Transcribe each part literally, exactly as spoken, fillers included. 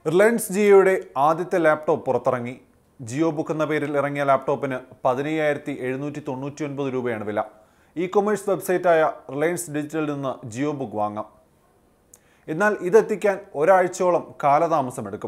Reliance ജിയോയുടെ ആദ്യത്തെ laptop പുറത്തിറങ്ങി. Jio book എന്ന പേരിൽ ഇറങ്ങിയ ലാപ്ടോപ്പിന് പതിനയ്യായിരത്തി എഴുന്നൂറ്റി തൊണ്ണൂറ്റി ഒൻപത് രൂപയാണ് വില. ഇ കൊമേഴ്സ് വെബ്സൈറ്റായ റിലയൻസ് ഡിജിറ്റലിൽ നിന്ന് ജിയോ ബുക്ക് വാങ്ങാം. എന്നാൽ ഇതെത്തിക്കാൻ ഒരാഴ്ചയോളം കാലതാമസമെടുക്കും.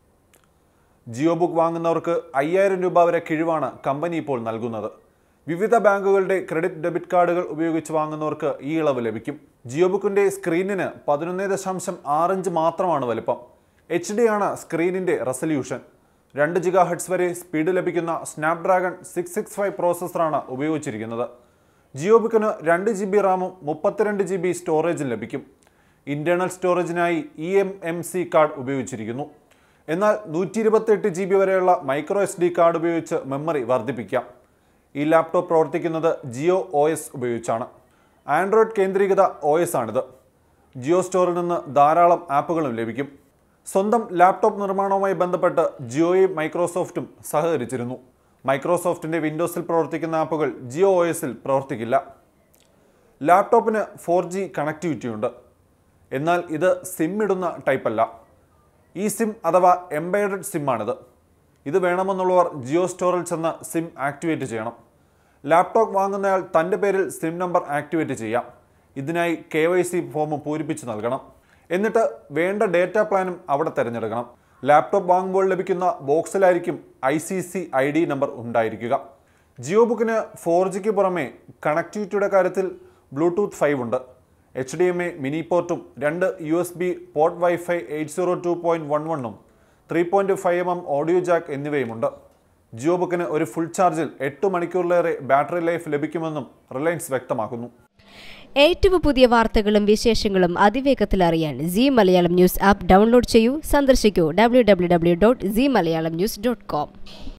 ജിയോ ബുക്ക് വാങ്ങുന്നവർക്ക് അയ്യായിരം രൂപ വരെ കിഴിവാണ് കമ്പനി ഇപ്പോൾ നൽകുന്നത്. വിവിധ ബാങ്കുകളുടെ ക്രെഡിറ്റ് ഡെബിറ്റ് കാർഡുകൾ ഉപയോഗിച്ച് വാങ്ങുന്നവർക്ക് ഈ ഇളവ് ലഭിക്കും. ജിയോ ബുക്കിൻ്റെ സ്ക്രീനിന് പതിനൊന്ന് ദശാംശം ആറിഞ്ച് മാത്രമാണ് വലിപ്പം. എച്ച് ഡി ആണ് സ്ക്രീനിൻ്റെ റെസല്യൂഷൻ. രണ്ട് ജിഗാ ഹെർട്സ് വരെ സ്പീഡ് ലഭിക്കുന്ന സ്നാപ്ഡ്രാഗൺ സിക്സ് സിക്സ് ഫൈവ് പ്രോസസ്സറാണ് ഉപയോഗിച്ചിരിക്കുന്നത്. ജിയോ ബുക്കിന് രണ്ട് ജി ബി റാമും മുപ്പത്തിരണ്ട് ജി ബി സ്റ്റോറേജും ലഭിക്കും. ഇൻറ്റേർണൽ സ്റ്റോറേജിനായി E M M C card ഉപയോഗിച്ചിരിക്കുന്നു. എന്നാൽ നൂറ്റി ഇരുപത്തെട്ട് ജി ബി വരെയുള്ള മൈക്രോ എസ് ഡി കാർഡ് ഉപയോഗിച്ച് മെമ്മറി വർദ്ധിപ്പിക്കാം. ഈ ലാപ്ടോപ്പ് പ്രവർത്തിക്കുന്നത് ജിയോ ഒ എസ് ഉപയോഗിച്ചാണ്. ആൻഡ്രോയിഡ് കേന്ദ്രീകൃത ഒ എസ് ആണിത്. ജിയോ സ്റ്റോറിൽ നിന്ന് ധാരാളം ആപ്പുകളും ലഭിക്കും. സ്വന്തം ലാപ്ടോപ്പ് നിർമ്മാണവുമായി ബന്ധപ്പെട്ട് ജിയോയും മൈക്രോസോഫ്റ്റും സഹകരിച്ചിരുന്നു. മൈക്രോസോഫ്റ്റിൻ്റെ വിൻഡോസിൽ പ്രവർത്തിക്കുന്ന ആപ്പുകൾ ജിയോ ഒ എസിൽ പ്രവർത്തിക്കില്ല. ലാപ്ടോപ്പിന് ഫോർ ജി കണക്ടിവിറ്റി ഉണ്ട്. എന്നാൽ ഇത് സിം ഇടുന്ന ടൈപ്പല്ല. ഈ സിം അഥവാ എംബെഡഡ് സിമ്മാണിത്. ഇത് വേണമെന്നുള്ളവർ ജിയോ സ്റ്റോറിൽ ചെന്ന് സിം ആക്ടിവേറ്റ് ചെയ്യണം. ലാപ്ടോപ്പ് വാങ്ങുന്നയാൾ തൻ്റെ പേരിൽ സിം നമ്പർ ആക്ടിവേറ്റ് ചെയ്യാം. ഇതിനായി കെ വൈ സി ഫോം പൂരിപ്പിച്ച് നൽകണം. എന്നിട്ട് വേണ്ട ഡേറ്റ പ്ലാനും അവിടെ തിരഞ്ഞെടുക്കണം. ലാപ്ടോപ്പ് വാങ്ങുമ്പോൾ ലഭിക്കുന്ന ബോക്സിലായിരിക്കും I C C I D number ഉണ്ടായിരിക്കുക. ജിയോ ബുക്കിന് ഫോർ ജിക്ക് പുറമെ കണക്ടിവിറ്റിയുടെ കാര്യത്തിൽ ബ്ലൂടൂത്ത് ഫൈവ് ഉണ്ട്. H D M A mini പോർട്ടും രണ്ട് U S B port wifi eight zero two point one വണ്ണും three point five M M audio jack എന്നിവയുമുണ്ട്. ജിയോ ബുക്കിന് ഒരു ഫുൾ ചാർജിൽ എട്ട് മണിക്കൂറിലേറെ ബാറ്ററി ലൈഫ് ലഭിക്കുമെന്നും റിലയൻസ് വ്യക്തമാക്കുന്നു. ഏറ്റവും പുതിയ വാർത്തകളും വിശേഷങ്ങളും അതിവേഗത്തിൽ അറിയാൻ Zee Malayalam news app download ചെയ്യൂ. സന്ദർശിക്കൂ W W W dot Zee Malayalam news dot com.